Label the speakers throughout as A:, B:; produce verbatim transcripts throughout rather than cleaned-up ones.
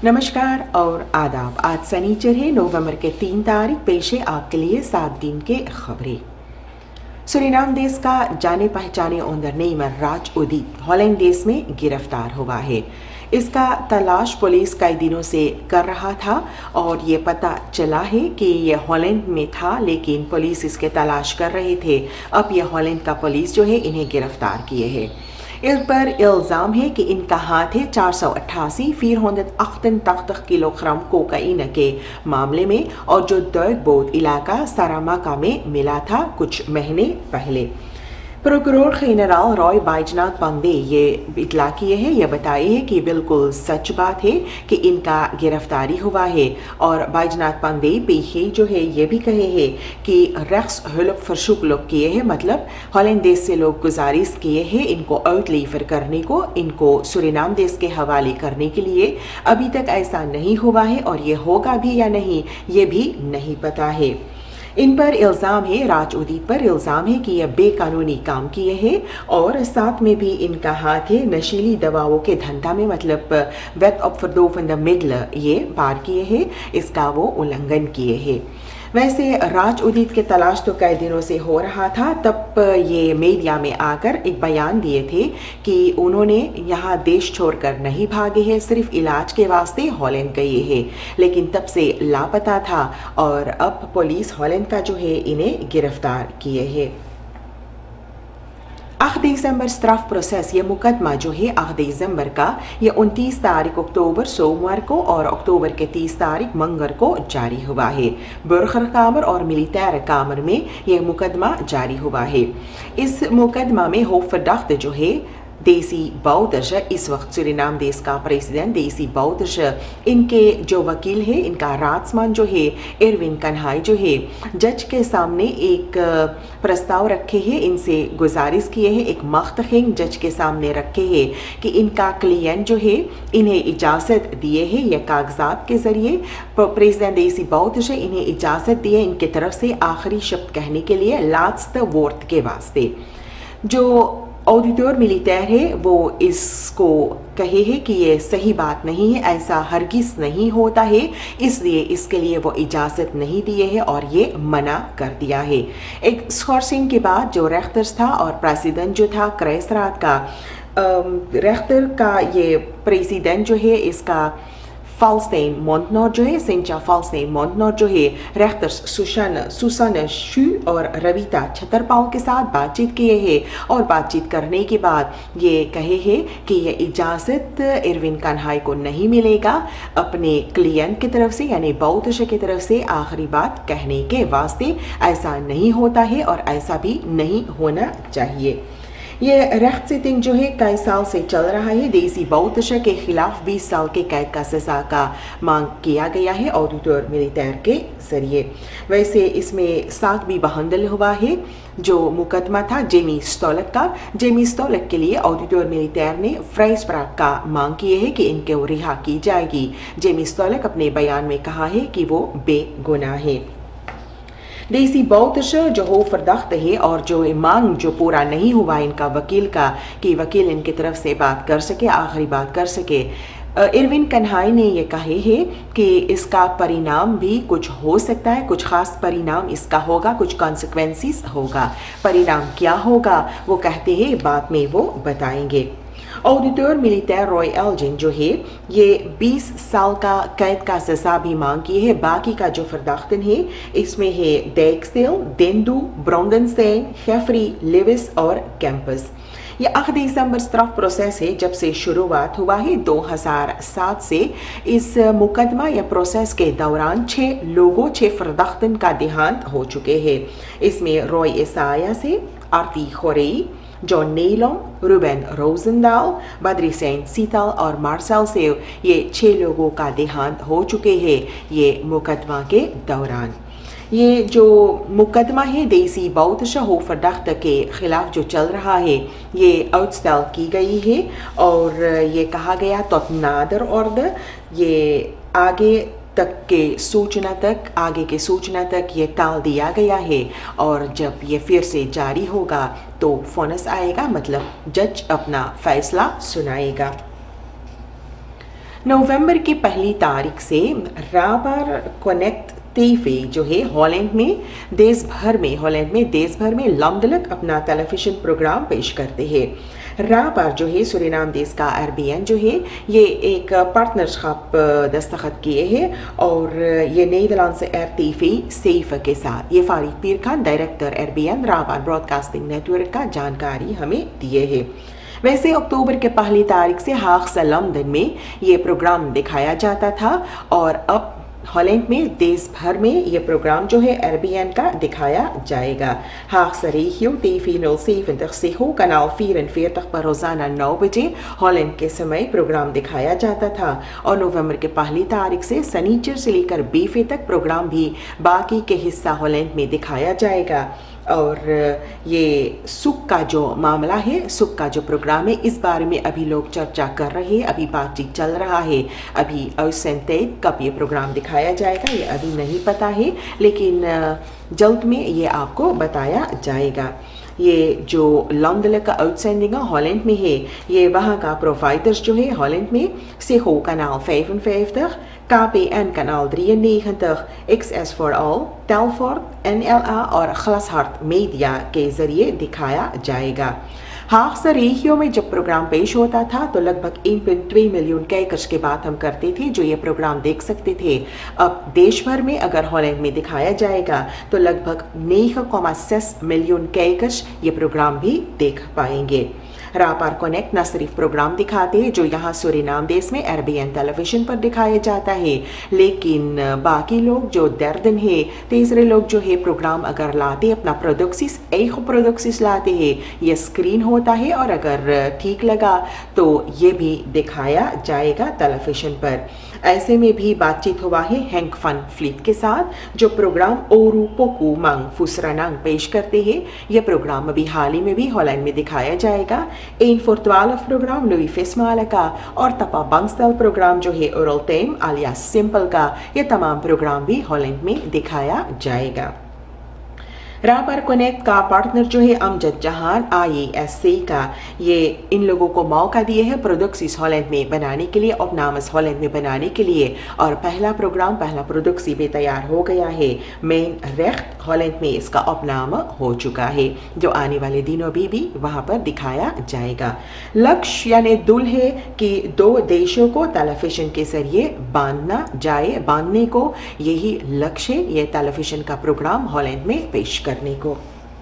A: नमस्कार और आदाब। आज सनीचर है, नवंबर के तीन तारीख। पेश है आपके लिए सात दिन के खबरें। सूरीनाम देश का जाने पहचाने ओंदरनेमर राज उदित हॉलैंड देश में गिरफ्तार हुआ है। इसका तलाश पुलिस कई दिनों से कर रहा था और ये पता चला है कि ये हॉलैंड में था, लेकिन पुलिस इसके तलाश कर रहे थे। अब ये हॉलैंड का पुलिस जो है इन्हें गिरफ्तार किए है। इस पर इल्ज़ाम है कि इनका हाथ है चार सौ अट्ठासी फीर हंड्रेड अठतालीस किलोग्राम कोकाइन के मामले में, और जो दर्गबोद इलाका सारामाका में मिला था कुछ महीने पहले। प्रोकुरोर जनरल रॉय बैजनाथ पांडे ये इतला किए हैं, यह बताए हैं कि बिल्कुल सच बात है कि इनका गिरफ्तारी हुआ है। और बैजनाथ पांडे पीछे जो है ये भी कहे हैं कि रक्स हुलप फरशुक लोग किए हैं, मतलब हॉलैंड देश से लोग गुजारिश किए हैं इनको आउटलीफर करने को, इनको सूरीनाम देश के हवाले करने के लिए। अभी तक ऐसा नहीं हुआ है और ये होगा भी या नहीं ये भी नहीं पता है। इन पर इल्ज़ाम है, राज उदित पर इल्ज़ाम है कि यह बेकानूनी काम किए हैं और साथ में भी इनका हाथ है नशीली दवाओं के धंधा में, मतलब वेट ऑफ फरदोफ इन द मिडल ये पार किए हैं, इसका वो उल्लंघन किए हैं। वैसे राज उदित के तलाश तो कई दिनों से हो रहा था, तब ये मीडिया में आकर एक बयान दिए थे कि उन्होंने यहाँ देश छोड़कर नहीं भागे हैं, सिर्फ इलाज के वास्ते हॉलैंड गए हैं, लेकिन तब से लापता था और अब पुलिस हॉलैंड का जो है इन्हें गिरफ्तार किए हैं। आठ दिसंबर स्ट्राफ प्रोसेस ये मुकदमा जो है आठ दिसंबर का ये उनतीस तारीख अक्टूबर सोमवार को और अक्टूबर के तीस तारीख मंगर को जारी हुआ है। बुर्गर कामर और मिलिटर कामर में ये मुकदमा जारी हुआ है। इस मुकदमा में होफरदाख्त जो है देसी बाउदर्श, इस वक्त सूरीनाम देश का प्रेसिडेंट देसी बाउदर्श, इनके जो वकील है इनका राजमान जो है एरविन कन्हाई जो है जज के सामने एक प्रस्ताव रखे हैं, इनसे गुजारिश किए हैं, एक मख्तखिंग जज के सामने रखे हैं कि इनका क्लिएंट जो है इन्हें इजाज़त दिए है, यह कागजात के ज़रिए प्रेसिडेंट देसी बाउदर्श इन्हें इजाज़त दिए इनकी तरफ से आखिरी शब्द कहने के लिए लास्ट वर्ड के वास्ते। जो ऑडिटर मिलिटर है वो इसको कहे है कि ये सही बात नहीं है, ऐसा हरगिज नहीं होता है, इसलिए इसके लिए वो इजाज़त नहीं दिए है और ये मना कर दिया है। एक स्कॉर्सिंग के बाद जो रेख्तर था और प्रेसिडेंट जो था क्रेसरात का, रेख्तर का ये प्रेसिडेंट जो है इसका फाल्स्टेन मोंटनोर जो है, सेंचा फाल्स्टेन मोंटनोर जो है रेख्तर सुशान सुसान शू और रविता छतरपाल के साथ बातचीत किए हैं और बातचीत करने के बाद ये कहे हैं कि ये इजाज़त एरविन कन्हाई को नहीं मिलेगा अपने क्लिएंट की तरफ से यानी बाउदर्श की तरफ से आखिरी बात कहने के वास्ते। ऐसा नहीं होता है और ऐसा भी नहीं होना चाहिए। ये रेख्त सिटिंग जो है कई साल से चल रहा है। देसी बाउदर्श के खिलाफ बीस साल के कैद का सजा का मांग किया गया है ऑडिटर मिलिटर के जरिए। वैसे इसमें साख भी बहंदल हुआ है। जो मुकदमा था जेमी स्टोलक का, जेमी स्टोलक के लिए ऑडिटर मिलिटर ने फ्राइस्प्राक का मांग किए है कि इनको रिहा की जाएगी। जेमी स्टोलक अपने बयान में कहा है कि वो बेगुनाह है। देसी बाउदर्श जो हो फरदाख्त है और जो मांग जो पूरा नहीं हुआ इनका वकील का कि वकील इनकी तरफ से बात कर सके, आखिरी बात कर सके। एरविन कन्हाई ने यह कहे है कि इसका परिणाम भी कुछ हो सकता है, कुछ खास परिणाम इसका होगा, कुछ कॉन्सिक्वेंसेस होगा। परिणाम क्या होगा वो कहते हैं बाद में वो बताएंगे। ऑडिटर मिलिटर रॉय एल्जिन जो है ये बीस साल का कैद का सजा भी मांग की है। बाकी का जो फरदाख्तन है इसमें है डेक्सेल, देंदू, ब्रोंडनस्टेन, शेफरी, लेविस और कैंपस। ये आठ दिसंबर स्ट्राफ प्रोसेस है जब से शुरुआत हुआ है दो हज़ार सात से। इस मुकदमा या प्रोसेस के दौरान छः लोगों छः फरदाख्तन का देहांत हो चुके हैं। इसमें रॉय एसाया से आरती खोरेई, जॉन नेलोम, रूबेन रोजनदाल, बद्री सेंट सीतल और मार्शल से ये छः लोगों का देहांत हो चुके हैं ये मुकदमा के दौरान। ये जो मुकदमा है देसी बाउदर्श हो फरदाख्त के खिलाफ जो चल रहा है ये आउटस्टेल की गई है और ये कहा गया तो नादर ऑर्डर ये आगे तक के सूचना तक आगे के सूचना तक ये टाल दिया गया है और जब ये फिर से जारी होगा तो फोनस आएगा, मतलब जज अपना फैसला सुनाएगा। नवंबर की पहली तारीख से राबार कनेक्ट टीवी जो है हॉलैंड में देश भर में हॉलैंड में देश भर में लमदलक अपना टेलीविजन प्रोग्राम पेश करते हैं। राबार जो है सूरीनाम देश का एरबीएन जो है ये एक पार्टनरशिप दस्तखत किए हैं और ये नीदरलैंड से एर टीवी सेफ के साथ ये फारिद पीर खान डायरेक्टर एरबीएन राबार ब्रॉडकास्टिंग नेटवर्क का जानकारी हमें दिए है। वैसे अक्टूबर के पहली तारीख से हाक्स लंदन में ये प्रोग्राम दिखाया जाता था और अब हॉलैंड में देश भर में ये प्रोग्राम जो है एरबीएन का दिखाया जाएगा। हाक्स रेगियो टीवी नौ सैंतालीस से हो कनाल चौवालीस पर रोजाना नौ बजे हॉलैंड के समय प्रोग्राम दिखाया जाता था और नवंबर के पहली तारीख से सनीचर से लेकर बीफे तक प्रोग्राम भी बाकी के हिस्सा हॉलैंड में दिखाया जाएगा। और ये सुख का जो मामला है, सुख का जो प्रोग्राम है, इस बारे में अभी लोग चर्चा कर रहे हैं, अभी बातचीत चल रहा है। अभी अवसंतेत कब ये प्रोग्राम दिखाया जाएगा ये अभी नहीं पता है, लेकिन जल्द में ये आपको बताया जाएगा। ये जो लंदन का आउटसेंडिंग हॉलैंड में है, ये वहाँ का प्रोवाइडर्स जो है हॉलैंड में Ziggo kanaal vijfenvijftig, K P N kanaal drieënnegentig, X S for All, Telfort, N L A और Glashart मीडिया के जरिए दिखाया जाएगा। हाक्स रेगियो में जब प्रोग्राम पेश होता था तो लगभग एक पॉइंट दो मिलियन कैकर्स के बात हम करते थे जो ये प्रोग्राम देख सकते थे। अब देश भर में अगर हॉलैंड में दिखाया जाएगा तो लगभग नौ दशमलव छह मिलियन कैकर्स ये प्रोग्राम भी देख पाएंगे। राबार कनेक्ट न सिर्फ प्रोग्राम दिखाते हैं जो यहाँ सूरीनाम देश में एरबीएन टेलीविजन पर दिखाया जाता है, लेकिन बाकी लोग जो दर्दन है, तीसरे लोग जो है प्रोग्राम अगर लाते अपना प्रोडक्सिस एक प्रोडक्सिस लाते हैं, ये स्क्रीन होता है और अगर ठीक लगा तो ये भी दिखाया जाएगा टेलीविजन पर। ऐसे में भी बातचीत हुआ है हैंक फन फ्लीट के साथ जो प्रोग्राम ओरू पोकू मंग फुसरानंग पेश करते हैं। यह प्रोग्राम अभी हाल ही में भी हॉलैंड में दिखाया जाएगा। एन फोर ट्वेल्व प्रोग्राम लुई फेस्माला का और तपा बंगस्टल प्रोग्राम जो है ओरल टेम आलिया सिंपल का, ये तमाम प्रोग्राम भी हॉलैंड में दिखाया जाएगा। राबार कनेक्ट का पार्टनर जो है अमजद जहान आई एस सी का, ये इन लोगों को मौका दिए है प्रोडक्सिस हॉलैंड में बनाने के लिए, ऑपनामस हॉलैंड में बनाने के लिए, और पहला प्रोग्राम पहला प्रोडक्सी भी तैयार हो गया है। मेन रेख्त हॉलैंड में इसका ऑपनामा हो चुका है जो आने वाले दिनों भी, भी वहाँ पर दिखाया जाएगा। लक्ष्य यानी दुल है कि दो देशों को टेलीविजन के जरिए बांधना जाए, बांधने को यही लक्ष्य है ये टेलीविजन का प्रोग्राम हॉलैंड में पेश करने को।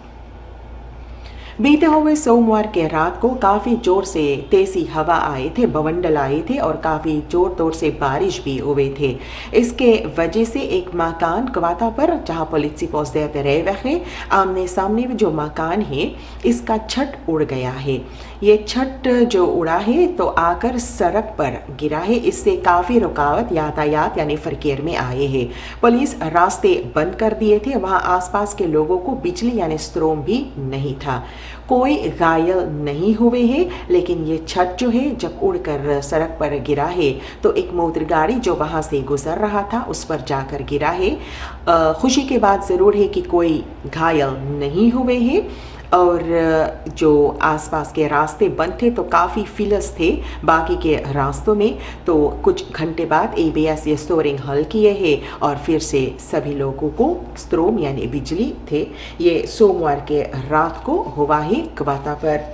A: बीते हुए सोमवार के रात को काफी जोर से तेजी हवा आए थे, बवंडर आए थे और काफी जोर तोर से बारिश भी हुए थे। इसके वजह से एक मकान कवाता पर जहां पुलिस पहुंचते रहे वह आमने सामने जो मकान है इसका छत उड़ गया है। ये छत जो उड़ा है तो आकर सड़क पर गिरा है, इससे काफी रुकावट यातायात यानी फरकेर में आए हैं। पुलिस रास्ते बंद कर दिए थे, वहां आसपास के लोगों को बिजली यानी स्ट्रोम भी नहीं था। कोई घायल नहीं हुए हैं, लेकिन ये छत जो है जब उड़कर सड़क पर गिरा है तो एक मोटर गाड़ी जो वहां से गुजर रहा था उस पर जाकर गिरा है। आ, खुशी की बात जरूर है कि कोई घायल नहीं हुए हैं और जो आसपास के रास्ते बंद थे तो काफ़ी फिलस थे बाकी के रास्तों में। तो कुछ घंटे बाद ए बी एस ये स्टोरिंग हल किए हैं और फिर से सभी लोगों को स्ट्रोम यानी बिजली थे। ये सोमवार के रात को हुआ है कवाता पर।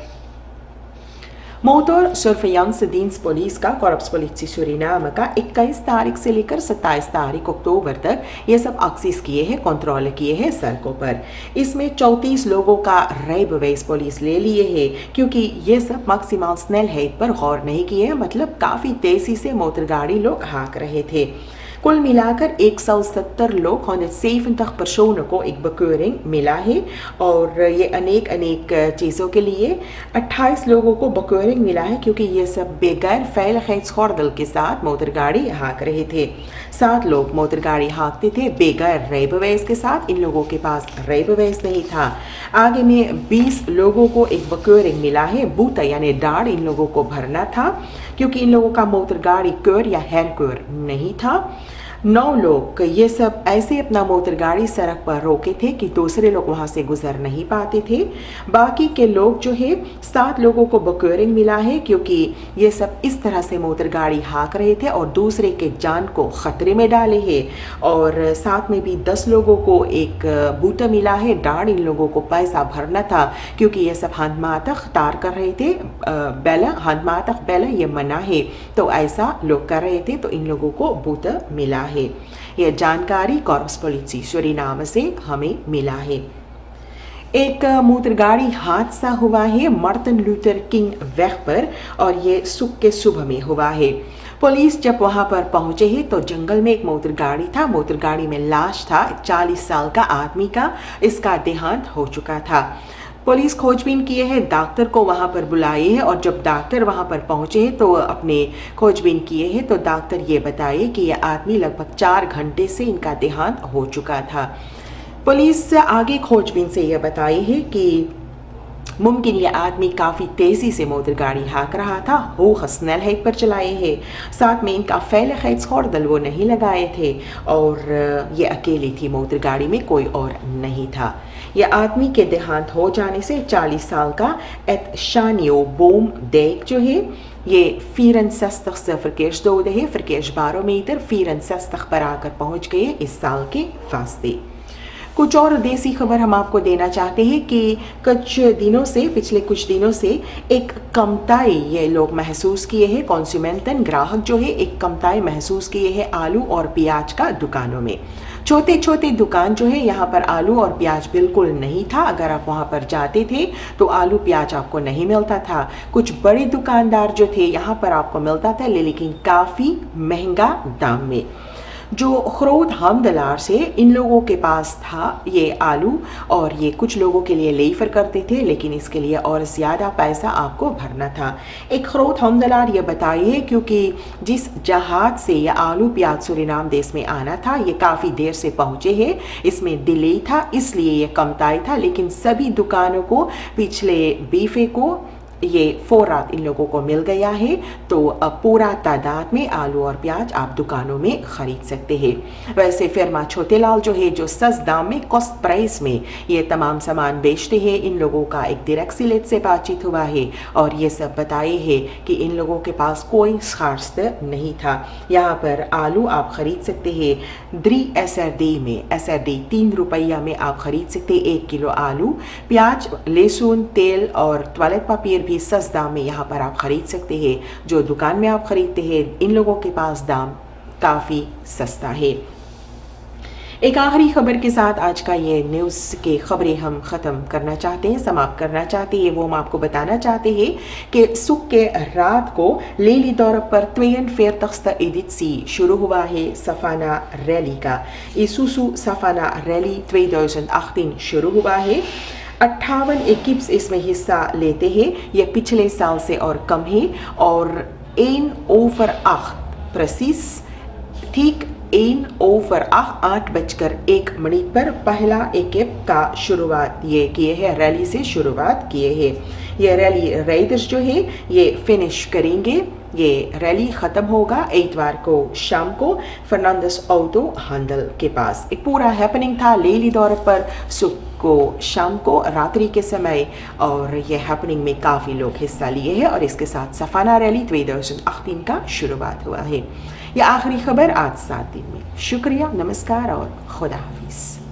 A: मोटर सर्वेलांस दीन्स पुलिस का कॉर्प्स पुलिस सूरीनाम का इक्कीस तारीख से लेकर सत्ताईस तारीख अक्टूबर तक ये सब एक्सेस किए हैं, कंट्रोल किए हैं सड़कों पर। इसमें चौंतीस लोगों का रेबवेस पुलिस ले लिए है क्योंकि ये सब मैक्सिमम स्नेल हेड पर गौर नहीं किए, मतलब काफ़ी तेज़ी से मोटर गाड़ी लोग हाँक रहे थे। कुल मिलाकर एक सौ सत्तर लोग हonderdzeventig personen को एक bekeuring मिला है और ये अनेक अनेक चीज़ों के लिए अट्ठाईस लोगों को bekeuring मिला है क्योंकि ये सब बेगैर veiligheidsgordel के साथ मोटर गाड़ी हाँक रहे थे। सात लोग मोटर गाड़ी हाँकते थे बेगैर rijbewijs के साथ, इन लोगों के पास rijbewijs नहीं था। आगे में बीस लोगों को एक bekeuring मिला है, boete यानी डाढ़ इन लोगों को भरना था क्योंकि इन लोगों का मोटर गाड़ी keur या herkeur नहीं था। नौ लोग ये सब ऐसे अपना मोटर गाड़ी सड़क पर रोके थे कि दूसरे लोग वहां से गुजर नहीं पाते थे। बाकी के लोग जो है सात लोगों को बकरिंग मिला है क्योंकि ये सब इस तरह से मोटर गाड़ी हाँक रहे थे और दूसरे के जान को खतरे में डाले हैं। और साथ में भी दस लोगों को एक बूटा मिला है डांड, इन लोगों को पैसा भरना था क्योंकि ये सब हंदमातक तार कर रहे थे। बेला हंदमातक बेला ये मना है, तो ऐसा लोग कर रहे थे, तो इन लोगों को बूटा मिला है। यह जानकारी कॉर्पस पोलिसी सूरीनाम से हमें मिला है। एक मोटर गाड़ी हादसा हुआ है मार्टिन लूथर किंग वेग पर और ये सुख के सुबह में हुआ है। पुलिस जब वहां पर पहुंचे हैं तो जंगल में एक मोटर गाड़ी था, मोटर गाड़ी में लाश था चालीस साल का आदमी का, इसका देहांत हो चुका था। पुलिस खोजबीन किए हैं, डॉक्टर को वहां पर बुलाए हैं और जब डॉक्टर वहां पर पहुंचे हैं तो अपने खोजबीन किए हैं तो डॉक्टर ये बताए कि यह आदमी लगभग चार घंटे से इनका देहांत हो चुका था। पुलिस आगे खोजबीन से यह बताई है कि मुमकिन यह आदमी काफ़ी तेज़ी से मोटर गाड़ी हाँक रहा था, हो स्नेल हाइट पर चलाए है। साथ में इनका फैले खैज खोरदल वो नहीं लगाए थे और ये अकेली थी मोटर गाड़ी में, कोई और नहीं था। यह आदमी के देहांत हो जाने से चालीस साल का एत शानियो बोम डेक जो है ये चौरानवे से फरकेश दो है, फरकेश बारह मीटर चौरानवे पर आकर पहुंच गए इस साल के वास्ते। कुछ और देसी खबर हम आपको देना चाहते हैं कि कुछ दिनों से पिछले कुछ दिनों से एक कमताई ये लोग महसूस किए हैं, कंज्यूमेंटन ग्राहक जो है एक कमताई महसूस किए हैं आलू और प्याज का दुकानों में। छोटे छोटे दुकान जो है यहाँ पर आलू और प्याज बिल्कुल नहीं था, अगर आप वहाँ पर जाते थे तो आलू प्याज आपको नहीं मिलता था। कुछ बड़े दुकानदार जो थे यहाँ पर आपको मिलता था लेकिन काफ़ी महंगा दाम में। जो खरोद हमदलार से इन लोगों के पास था ये आलू और ये कुछ लोगों के लिए लेफर करते थे, लेकिन इसके लिए और ज़्यादा पैसा आपको भरना था। एक खरोद हमदलार ये बताइए क्योंकि जिस जहाज से ये आलू प्याज सूरीनाम देश में आना था ये काफ़ी देर से पहुँचे हैं, इसमें डिले था इसलिए ये कमताई था, लेकिन सभी दुकानों को पिछले बीफे को ये फोरात इन लोगों को मिल गया है, तो अब पूरा तादाद में आलू और प्याज आप दुकानों में ख़रीद सकते हैं। वैसे फर्मा छोटेलाल जो है जो सस दाम में कॉस्ट प्राइस में ये तमाम सामान बेचते हैं, इन लोगों का एक डायरेक्ट सिलेट से बातचीत हुआ है और ये सब बताए हैं कि इन लोगों के पास कोई खास नहीं था। यहाँ पर आलू आप ख़रीद सकते हैं द्री एस आर डी में, एस आर डी तीन रुपया में आप ख़रीद सकते हैं एक किलो आलू। प्याज, लहसुन, तेल और टॉयलेट पेपर भी सस्ता दाम में यहाँ पर आप खरीद सकते हैं। जो दुकान में आप खरीदते हैं इन लोगों के पास दाम काफ़ी सस्ता है। एक आखिरी खबर के साथ आज का ये न्यूज़ के खबरें हम ख़त्म करना चाहते हैं, समाप्त करना चाहते हैं। वो हम आपको बताना चाहते हैं कि सुख के रात को लेली दौर पर ट्वेन फेर तख्ता एडिसी शुरू हुआ है सफाना रैली का। ईसुसु सफाना रैली दो हज़ार अठारह शुरू हुआ है। अट्ठावन एकिप्स इसमें हिस्सा लेते हैं, यह पिछले साल से और कम है और एन ओवर आठ प्रसिस ठीक एन ओवर आठ आठ बजकर एक मिनट पर पहला एकिप का शुरुआत ये किए हैं, रैली से शुरुआत किए हैं। ये रैली राइडर्स जो है ये फिनिश करेंगे, ये रैली ख़त्म होगा इतवार को शाम को फर्नांडस ऑटो हैंडल के पास। एक पूरा हैपनिंग था लेली दौर पर सुख को शाम को रात्रि के समय और ये हैपनिंग में काफ़ी लोग हिस्सा लिए हैं और इसके साथ सफाना रैली दो हज़ार अठारह का शुरुआत हुआ है। यह आखिरी खबर आज सात दिन में। शुक्रिया, नमस्कार और खुदा हाफिज़।